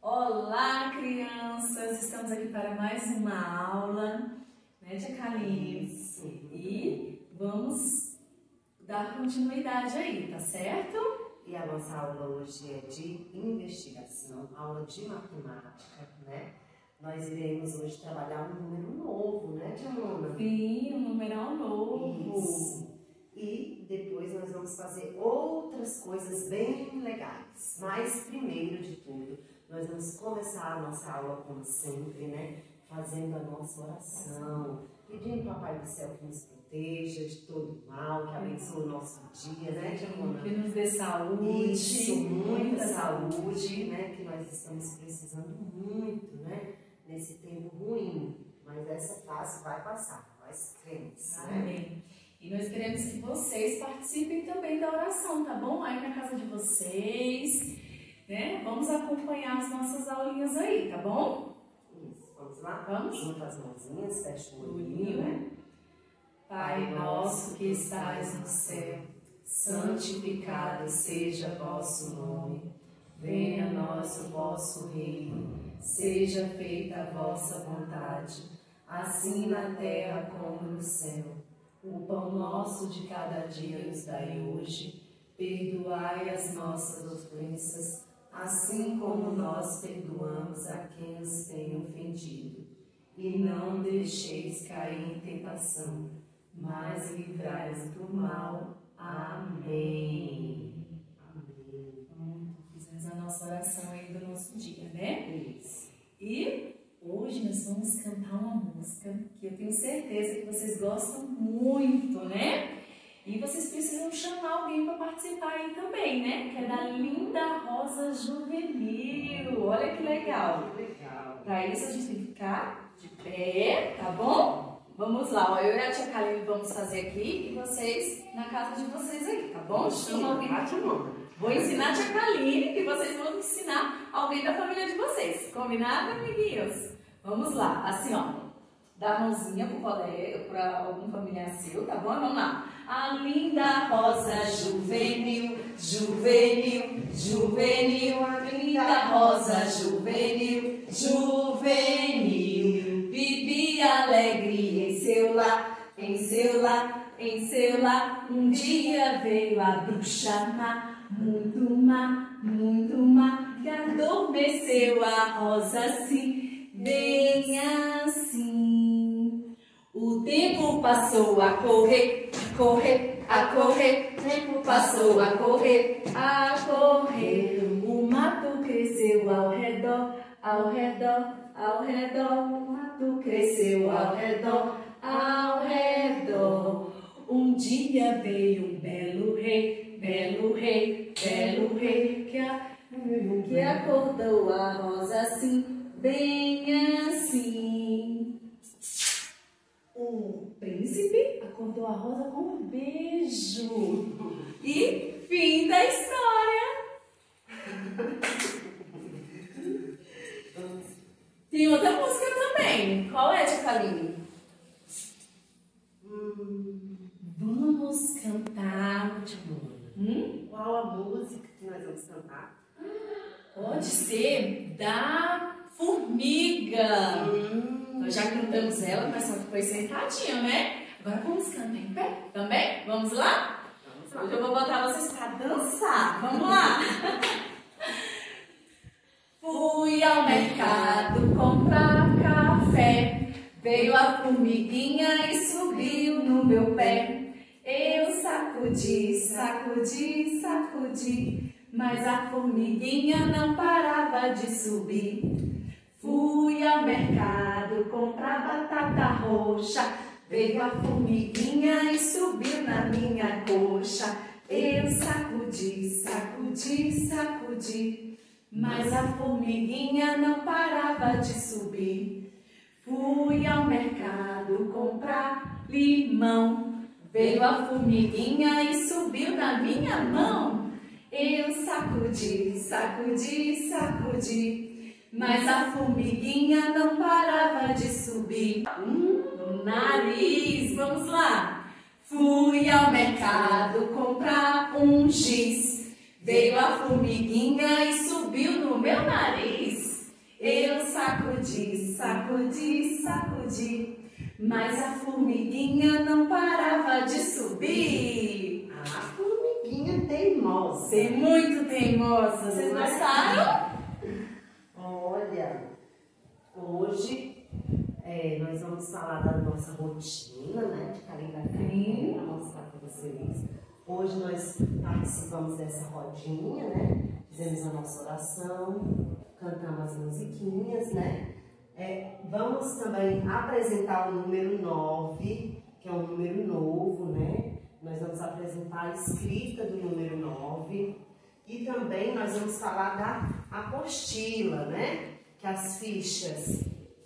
Olá, crianças! Estamos aqui para mais uma aula, né, tia Kaline? E vamos dar continuidade aí, tá certo? E a nossa aula hoje é de investigação, aula de matemática, né? Nós iremos hoje trabalhar um número novo, né, tia Mona? Sim, um numeral novo. Isso. E depois nós vamos fazer outras coisas bem legais. Mas, primeiro de tudo, nós vamos começar a nossa aula, como sempre, né? Fazendo a nossa oração, pedindo ao Papai do Céu que nos proteja de todo mal, que abençoe o nosso dia, né, tia Mona? Que nos dê saúde. Isso, muita saúde, né? Que nós estamos precisando muito, né? Nesse tempo ruim. Mas essa fase vai passar, nós cremos, né? Amém. E nós queremos que vocês participem também da oração, tá bom? Aí na casa de vocês, né? Vamos acompanhar as nossas aulinhas aí, tá bom? Isso, vamos lá? Vamos? Junta as mãozinhas, fecha o olhinho, né? Pai nosso que estais no céu, santificado seja vosso nome. Venha a nós o vosso reino, seja feita a vossa vontade, assim na terra como no céu. O pão nosso de cada dia nos dai hoje, perdoai as nossas ofensas, assim como nós perdoamos a quem nos tem ofendido. E não deixeis cair em tentação, mas livrai-nos do mal. Amém. Amém. Fizemos a nossa oração aí do nosso dia, né? Isso. E hoje nós vamos cantar uma música que eu tenho certeza que vocês gostam muito, né? E vocês precisam chamar alguém para participar aí também, né? Que é da Linda Rosa Juvenil. Olha que legal. Que legal. Para isso a gente tem que ficar de pé, tá bom? Vamos lá, ó, eu e a tia Kaline vamos fazer aqui e vocês na casa de vocês aí, tá bom? Chama alguém pra tia Mona. Vou ensinar a tia Kaline e vocês vão ensinar alguém da família de vocês. Combinado, amiguinhos? Vamos lá, assim, ó. Dá a mãozinha pro colega, para algum familiar seu, tá bom? Vamos lá. A linda rosa juvenil, juvenil, juvenil. A linda rosa juvenil, juvenil. Vivia alegre em seu lar, em seu lar, em seu lar. Um dia veio a bruxa má, muito má, que adormeceu a rosa assim, bem assim. O tempo passou a correr, a correr, a correr. O tempo passou a correr, a correr. O mato cresceu ao redor, ao redor, ao redor. O mato cresceu ao redor, ao redor. Um dia veio um belo rei, belo rei, belo rei, que acordou a rosa assim, bem assim. O príncipe acordou a rosa com um beijo. E fim da história. Tem outra música também. Qual é, tia Kaline? Vamos cantar. Qual a música que nós vamos cantar? Pode ser da formiga. Nós já cantamos ela, mas só que foi sentadinho, né? Agora vamos cantar em pé também? Vamos lá? Vamos lá. Hoje eu vou botar vocês pra dançar. Vamos lá? Fui ao mercado comprar café. Veio a formiguinha e subiu no meu pé. Eu sacudi, sacudi, sacudi, mas a formiguinha não parava de subir. Fui ao mercado comprar batata roxa. Veio a formiguinha e subiu na minha coxa. Eu sacudi, sacudi, sacudi, mas a formiguinha não parava de subir. Fui ao mercado comprar limão. Veio a formiguinha e subiu na minha mão. Eu sacudi, sacudi, sacudi, mas a formiguinha não parava de subir. No nariz, vamos lá. Fui ao mercado comprar um giz. Veio a formiguinha e subiu no meu nariz. Eu sacudi, sacudi, sacudi, mas a formiguinha não parava de subir. A formiguinha teimosa. Tem muito teimosa. Vocês gostaram? Olha, hoje nós vamos falar da nossa rotina, né, de caligrafia, para mostrar para vocês. Hoje nós participamos dessa rodinha, né, fizemos a nossa oração, cantamos as musiquinhas, né. Vamos também apresentar o número 9, que é um número novo, né. Nós vamos apresentar a escrita do número 9 e também nós vamos falar da apostila, né, que é as fichas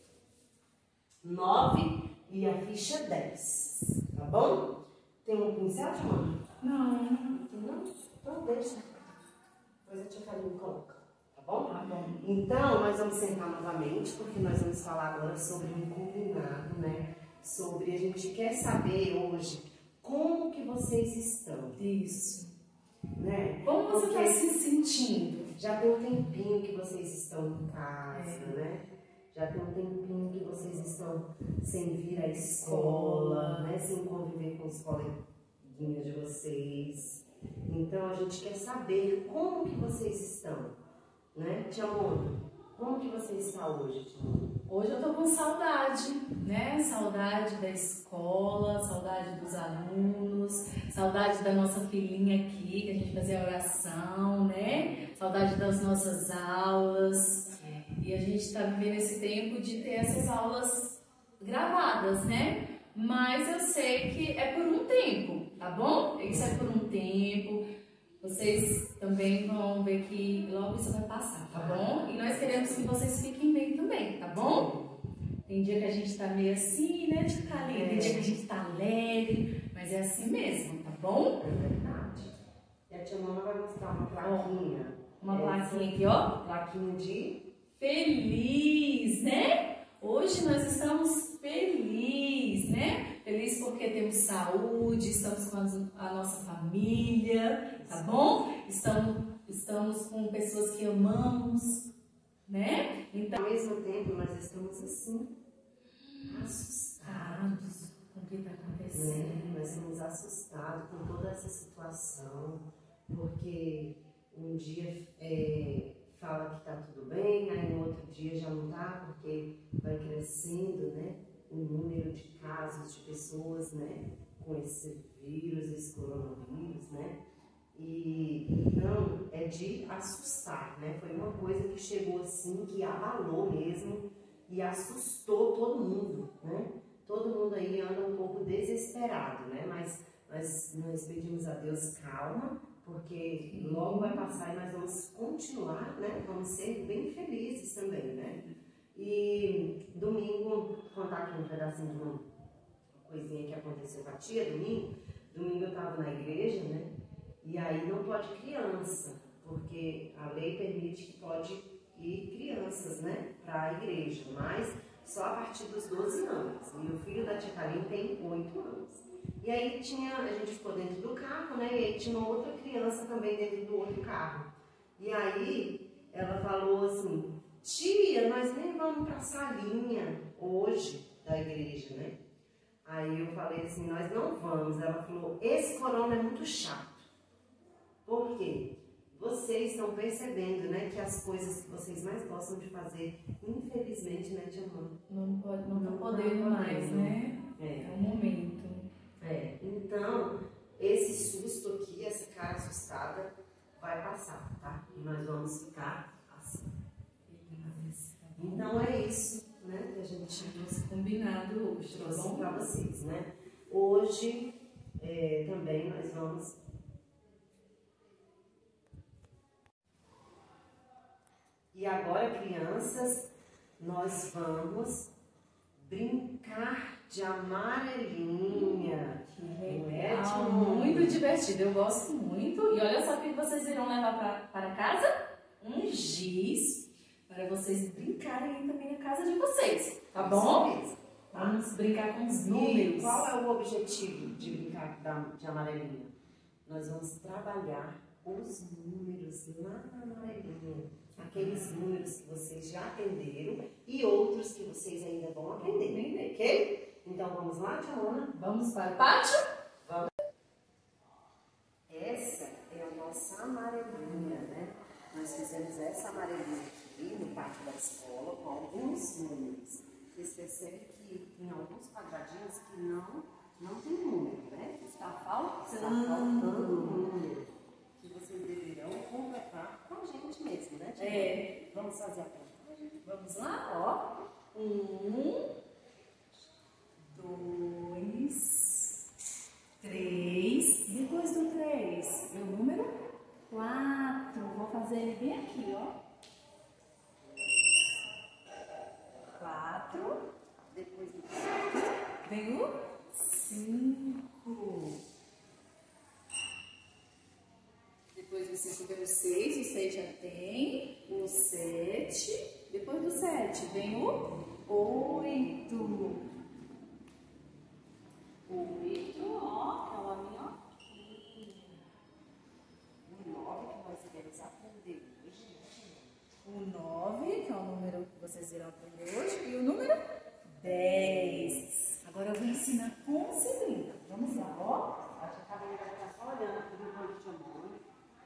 9 e a ficha 10, tá bom? Tem um pincel, Joana? Não. Não? Então deixa. Depois a tia Karine coloca, tá bom? Tá bom. Então, nós vamos sentar novamente, porque nós vamos falar agora sobre um combinado, né? Sobre, a gente quer saber hoje como que vocês estão. Isso. Né? Como você está Porque se sentindo? já tem um tempinho que vocês estão em casa, né? Já tem um tempinho que vocês estão sem vir à escola, né? Sem conviver com os coleguinhas de vocês. Então, a gente quer saber como que vocês estão, né? Tia Mona, como que você está hoje, tia Mona? Hoje eu tô com saudade, né? Saudade da escola, saudade dos alunos, saudade da nossa filhinha aqui, que a gente fazia oração, né? Saudade das nossas aulas. E a gente está vivendo esse tempo de ter essas aulas gravadas, né? Mas eu sei que é por um tempo, tá bom? Isso é por um tempo. Vocês também vão ver que logo isso vai passar, tá bom? E nós queremos que vocês fiquem bem também, tá bom? Tem dia que a gente tá meio assim, né, tia Karine? Tem dia que a gente tá alegre, mas é assim mesmo, tá bom? É verdade. E a tia Mona vai mostrar uma plaquinha. Uma plaquinha aqui, ó. Plaquinha de Feliz, né? Hoje nós estamos felizes, né? Feliz porque temos saúde, estamos com a nossa família, tá bom? Estamos com pessoas que amamos, né? Então, ao mesmo tempo, nós estamos assim, assustados com o que está acontecendo. Nós estamos assustados com toda essa situação, porque um dia fala que está tudo bem, aí no outro dia já não está, porque vai crescendo, né, o número de casos de pessoas, né, com esse vírus, esse coronavírus, né, e então é de assustar, né, foi uma coisa que chegou assim, que abalou mesmo e assustou todo mundo, né, todo mundo aí anda um pouco desesperado, né, mas nós pedimos a Deus calma, porque logo vai passar e nós vamos continuar, né? Vamos ser bem felizes também, né? E domingo, vou contar aqui um pedacinho de uma coisinha que aconteceu com a tia, domingo eu estava na igreja, né? E aí não pode criança, porque a lei permite que pode ir crianças, né? Para a igreja, mas só a partir dos 12 anos. E o filho da tia Karine tem 8 anos. E aí a gente ficou dentro do carro, né? E aí tinha uma outra criança também dentro do outro carro. E aí ela falou assim, tia, nós nem vamos para a salinha hoje da igreja, né? Aí eu falei assim, nós não vamos. Ela falou, esse corona é muito chato. Por quê? Vocês estão percebendo, né, que as coisas que vocês mais gostam de fazer, infelizmente, né, tia Mona? Não estão podendo mais, né? É um momento. Então, esse susto aqui, essa cara assustada, vai passar, tá? E nós vamos ficar assim. Então é isso, né, que a gente trouxe combinado hoje, trouxe para vocês, né? Hoje também nós vamos... E agora, crianças, nós vamos brincar de amarelinha. Que legal, muito divertido, eu gosto muito. E olha só o que vocês irão levar para casa? Um giz, para vocês brincarem aí também na casa de vocês, tá bom? Vamos brincar com os números. E qual é o objetivo de brincar de amarelinha? Nós vamos trabalhar os números lá na amarelinha. Aqueles números que vocês já aprenderam e outros que vocês ainda vão aprender, ok? Então vamos lá, tia Mona? Vamos para o pátio? Vamos. Essa é a nossa amarelinha, né? Nós fizemos essa amarelinha aqui no pátio da escola com alguns números. Vocês percebem que tem alguns quadradinhos que não tem número, né? Está faltando um número que vocês deverão completar com a gente mesmo, né, tia? Vamos fazer a contagem? Vamos lá, ó. 1, 2, 3. Depois do 3, o número 4. Vou fazer ele bem aqui, ó. 4. Depois do 4, Vem o 5. Depois do 5 vem o 6. O 6 já tem. O 7. Depois do 7 vem o 8. 8, ó. É o aminho, ó. o 9 que nós iremos aprender hoje. O 9, que é o número que vocês irão aprender hoje. E o número 10. Agora eu vou ensinar com cilindro. Vamos lá, ó. Acho que a cabelo vai ficar só olhando por enquanto tia Mona.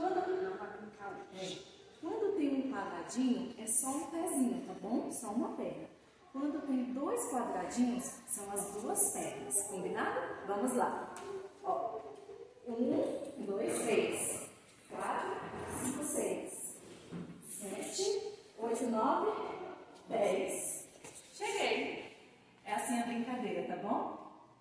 Quando tem um quadradinho, é só um pezinho, tá bom? Só uma perna. Quando tem 2 quadradinhos, são as 2 pernas. Combinado? Vamos lá. Ó. 1, 2, 3, 4, 5, 6, 7, 8, 9, 10. Cheguei. É assim a brincadeira, tá bom?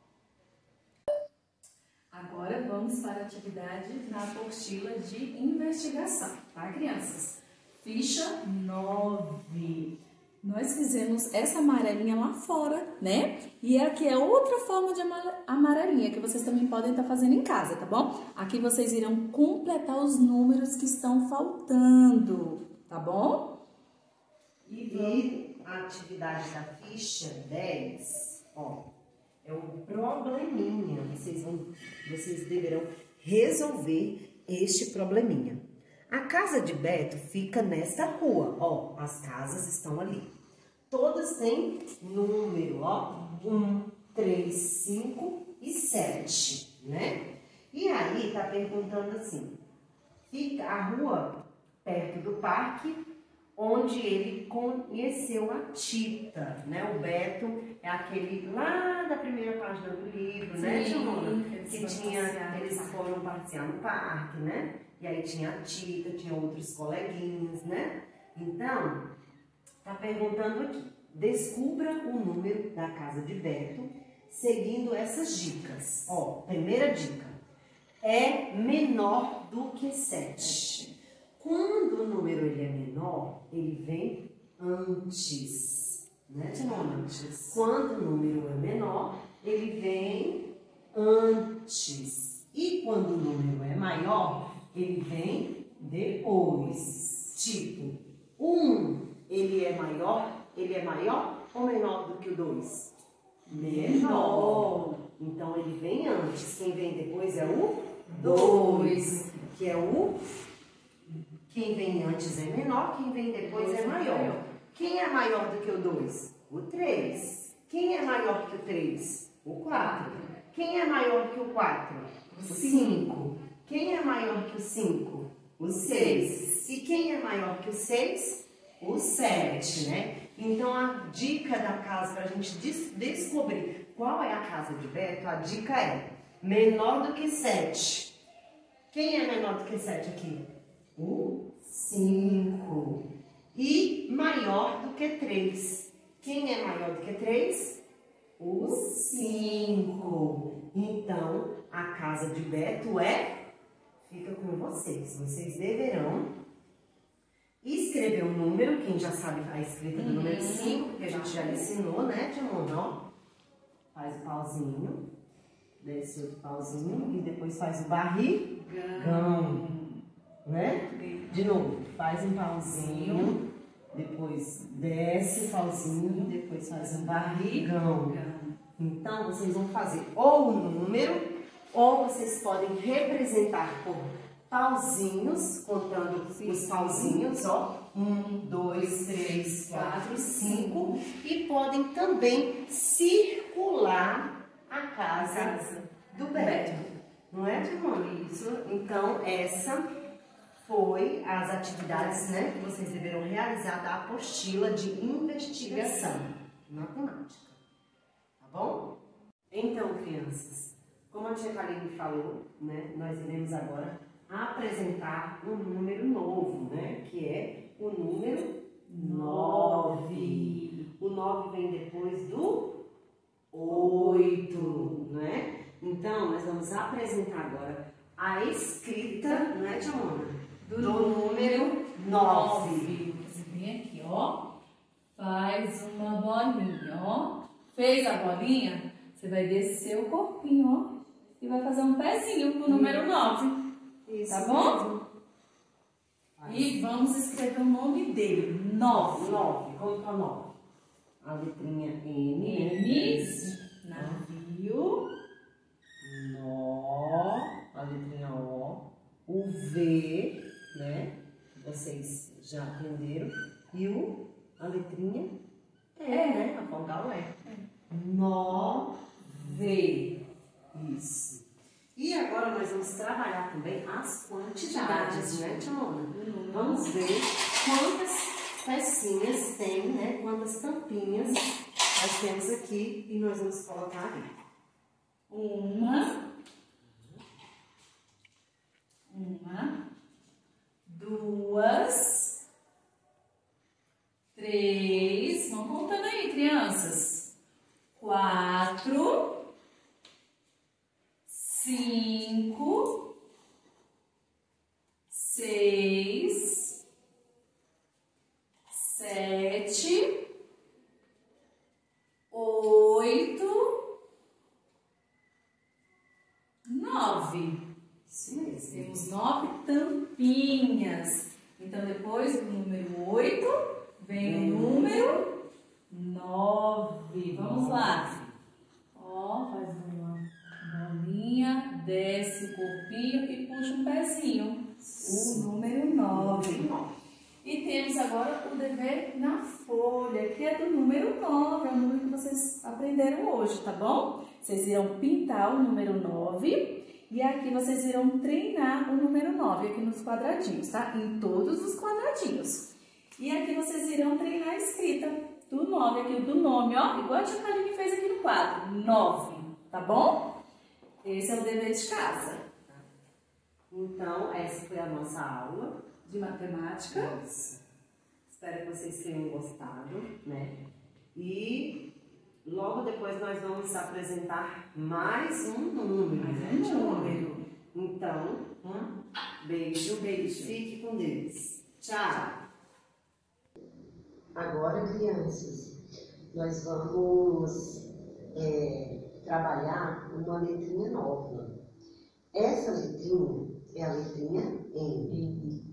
Agora vamos para a atividade na apostila de investigação, tá, crianças? Ficha 9. Nós fizemos essa amarelinha lá fora, né? E aqui é outra forma de amarelinha que vocês também podem estar fazendo em casa, tá bom? Aqui vocês irão completar os números que estão faltando, tá bom? E a atividade da ficha 10, ó, é um probleminha. Vocês deverão resolver este probleminha. A casa de Beto fica nesta rua, ó, as casas estão ali. Todas têm número, ó, 1, 3, 5 e 7, né? E aí tá perguntando assim, fica a rua perto do parque onde ele conheceu a Tita, né? O Beto é aquele lá da primeira página do livro, né, tia Mona? Que tinha, eles foram passear no parque, né? E aí tinha a Tita, tinha outros coleguinhas, né? Então, tá perguntando aqui, descubra o número da casa de Beto seguindo essas dicas. Ó, primeira dica, é menor do que 7. Quando o número ele é menor, ele vem antes, né, tia Mona? Antes. Quando o número é menor, ele vem antes. E quando o número é maior, ele vem depois. Tipo, 1, ele é maior ou menor do que o 2? Menor. Então ele vem antes. Quem vem depois é o 2, que é o... Quem vem antes é menor, quem vem depois é maior. Quem é maior do que o 2? O 3. Quem é maior que o 3? O 4. Quem é maior que o 4? O 5. Quem é maior que o 5? O 6. E quem é maior que o 6? O 7, né? Então, a dica da casa, para a gente descobrir qual é a casa de Beto, a dica é menor do que 7. Quem é menor do que 7 aqui? O 5. E maior do que 3. Quem é maior do que 3? O 5. Então, a casa de Beto fica com vocês. Vocês deverão escrever o número, quem já sabe a escrita do número 5, porque a gente já ensinou, né, tia Mona? Ó, faz o pauzinho, desce outro pauzinho e depois faz o barrigão, né? De novo, faz um pauzinho, depois desce o pauzinho, depois faz um barrigão. Então, vocês vão fazer ou o número, ou vocês podem representar por pauzinhos, contando os pauzinhos, ó. 1, 2, 3, 4, 5. E podem também circular a casa do Beto. Não é, Timona? Isso. Então, essa foi as atividades, né, que vocês deverão realizar da apostila de investigação matemática. Tá bom? Então, crianças, como a tia Kaline falou, né, nós iremos agora apresentar um número novo, né, que é o número 9. O 9 vem depois do 8, né? Então, nós vamos apresentar agora a escrita, não é, tia Mona? Do número 9. Você vem aqui, ó. Faz uma bolinha, ó. Fez a bolinha? Você vai descer o corpinho, ó. E vai fazer um pezinho pro número 9. Isso, tá bom? Mesmo. E vamos escrever o nome dele. 9. 9. Como que é o 9? A letrinha N. N. Navio. Nó. A letrinha O. O V, né? Vocês já aprenderam. E a letrinha E, né? A vogal E. Nó. V. Isso. E agora nós vamos trabalhar também as quantidades, né, Timona? Vamos ver quantas pecinhas tem, né? Quantas tampinhas nós temos aqui e nós vamos colocar ali. 1, 2, 3, vamos contando aí, crianças. 4, 5, 6, 7, 8, 9. Isso mesmo. Temos 9 tampinhas. Então, depois do número 8, vem o número 9. Vamos lá. Ó, faz uma bolinha, desce o corpinho e puxa um pezinho. O número 9. E temos agora o dever na folha, que é do número 9. É o número que vocês aprenderam hoje, tá bom? Vocês irão pintar o número 9. E aqui vocês irão treinar o número 9 aqui nos quadradinhos, tá? Em todos os quadradinhos. E aqui vocês irão treinar a escrita do 9, aqui do nome, ó. Igual a tia Kaline fez aqui no quadro. 9, tá bom? Esse é o dever de casa. Então, essa foi a nossa aula De matemática. Espero que vocês tenham gostado, né? E logo depois nós vamos apresentar mais um número. Então, beijo. Fique com Deus. Tchau. Agora, crianças, nós vamos trabalhar uma letrinha nova. Essa letrinha é a letrinha M.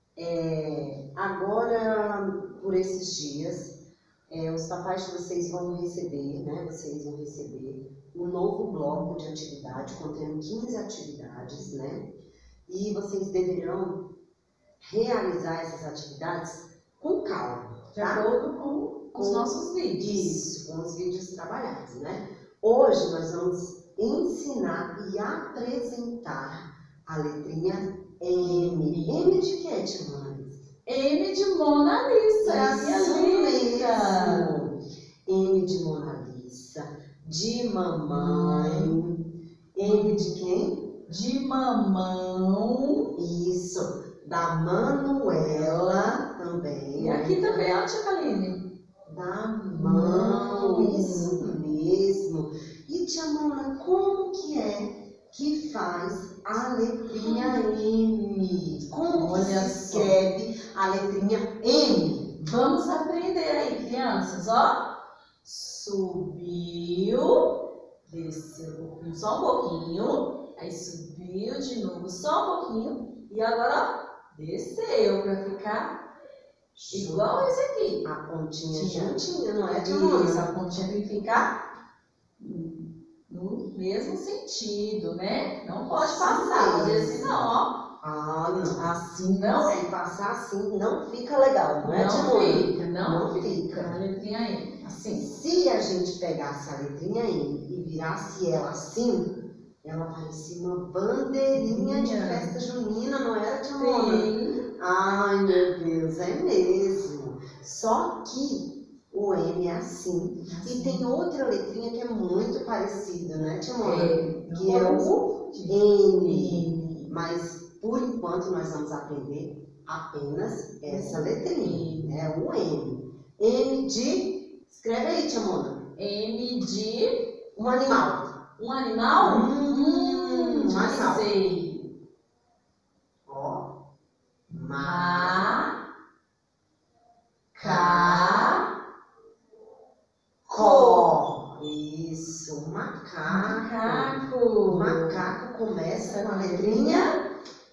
Agora, por esses dias, os papais de vocês vão receber, né? Vocês vão receber um novo bloco de atividade, contendo 15 atividades, né? E vocês deverão realizar essas atividades com calma, De acordo com os nossos vídeos. Isso, com os vídeos trabalhados, né? Hoje nós vamos ensinar e apresentar a letrinha M. M de quê, tia Mona? M de Mona Lisa, é a minha letra. M de Mona Lisa, de mamãe. M de quem? De mamão. Isso, da Manuela também. E aqui também, ó, tia Kaline. Da mão, isso mesmo. E tia Mona, como que é que faz a letrinha M? Como que se escreve a letrinha M? Vamos aprender aí, crianças, ó. Subiu, desceu só um pouquinho, aí subiu de novo só um pouquinho, e agora, ó, desceu pra ficar igual esse aqui. A pontinha juntinha, não é, tia Mona? Isso, a pontinha tem que ficar no mesmo sentido, né? Não pode passar, fazer assim não, ó. Assim não. Se passar assim, não fica legal, não é, Não Timona? fica, não Não fica. fica. A letrinha M. Assim. Se a gente pegasse a letrinha M e virasse ela assim, ela parecia uma bandeirinha de festa junina, não era, Timona? Sim. Ai, meu Deus, é mesmo. Só que o M é assim. E tem outra letrinha que é muito parecida, né, Timona? Que é o N. Mas, por enquanto, nós vamos aprender apenas essa letrinha. É o M. M de... Escreve aí, Timona. M de... Um animal. Um animal? Um animal. Sei. Ó. Có. Isso, macaco. O macaco começa com a letrinha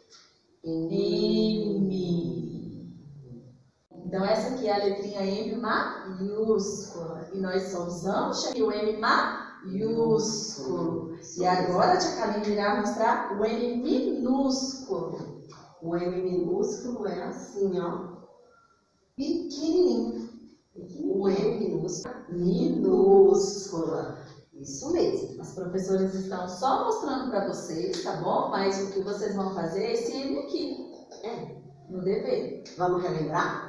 M. Então essa aqui é a letrinha M maiúscula. E nós só usamos o M maiúsculo. E agora a tia Kaline irá mostrar o M minúsculo. O M minúsculo é assim, ó. Pequenininho. O M minúscula. Isso mesmo. As professoras estão só mostrando para vocês, tá bom? Mas o que vocês vão fazer é esse M aqui. No dever. Vamos relembrar?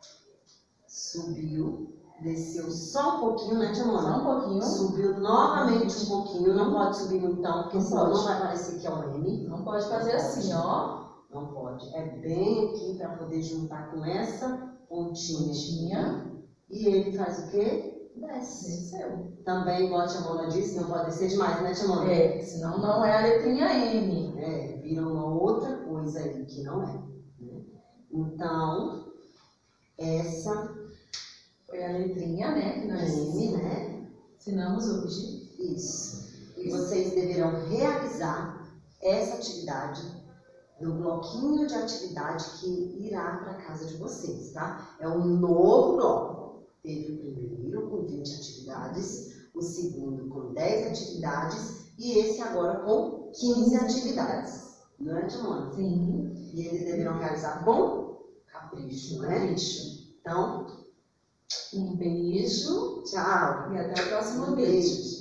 Subiu, desceu só um pouquinho, né, Tia Mona? Só um pouquinho. Subiu novamente um pouquinho. Não pode subir muito, não, porque Não senão pode. não vai parecer que é um M. Não pode fazer assim, ó. Não pode. É bem aqui para poder juntar com essa pontinha. E ele faz o quê? Desce. Desceu. Também, igual a Tia Mona disse, não pode descer demais, né, Tia Mona? Senão não é a letrinha M. Vira uma outra coisa aí que não é. Né? Então, essa foi a letrinha, né, que nós ensinamos hoje. Isso. E vocês deverão realizar essa atividade no bloquinho de atividade que irá para a casa de vocês, tá? É um novo bloco. Teve o primeiro com 20 atividades, o segundo com 10 atividades e esse agora com 15 atividades. Não é, Timona? Sim. E eles deverão realizar com capricho, né? Capricho. Então, um beijo. tchau. E até o próximo Um vídeo. beijo.